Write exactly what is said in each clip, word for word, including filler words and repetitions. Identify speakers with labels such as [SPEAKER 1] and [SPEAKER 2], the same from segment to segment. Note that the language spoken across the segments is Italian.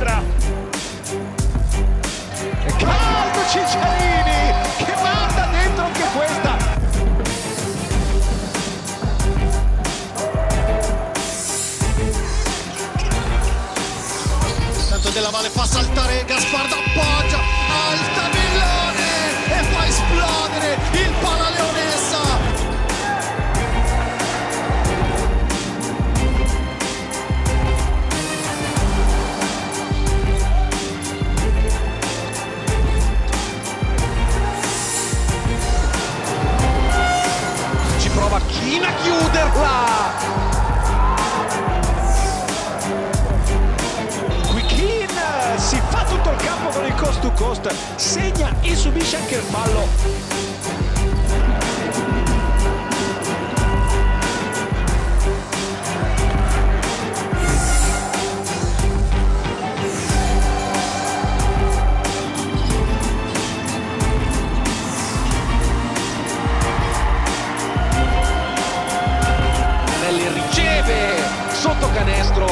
[SPEAKER 1] squadra. Caldo Cicciarini che manda dentro anche questa.
[SPEAKER 2] Tanto Della Valle fa saltare Gaspardo, appoggia, alta Villone e fa esplodere il Palaleonessa.
[SPEAKER 1] Prova China a chiuderla. Quikin si fa tutto il campo con il coast to coast, segna e subisce anche il fallo. Riceve sotto canestro.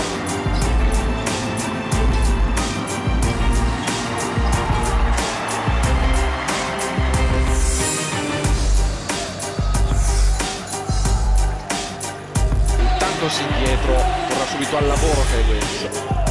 [SPEAKER 1] Intanto si indietro, torna subito al lavoro Kai Wentz.